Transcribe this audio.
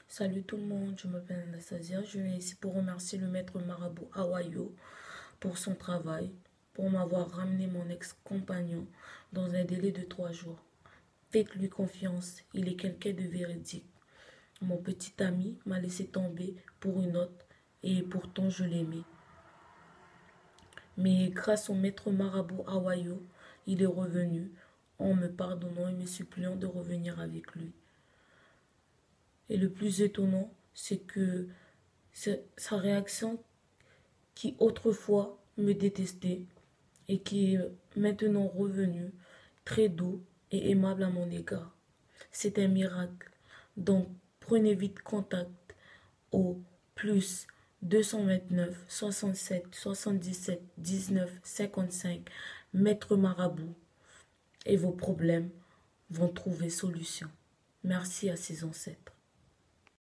Salut tout le monde, je m'appelle Anastasia. Je viens ici pour remercier le maître marabout Awayo pour son travail, pour m'avoir ramené mon ex-compagnon dans un délai de 3 jours. Faites-lui confiance, il est quelqu'un de véridique. Mon petit ami m'a laissé tomber pour une autre et pourtant je l'aimais. Mais grâce au maître marabout Awayo, il est revenu en me pardonnant et me suppliant de revenir avec lui. Et le plus étonnant, c'est que sa réaction qui autrefois me détestait et qui est maintenant revenu très doux et aimable à mon égard. C'est un miracle. Donc prenez vite contact au plus 229 67 77 19 55 Maître Marabout et vos problèmes vont trouver solution. Merci à ses ancêtres.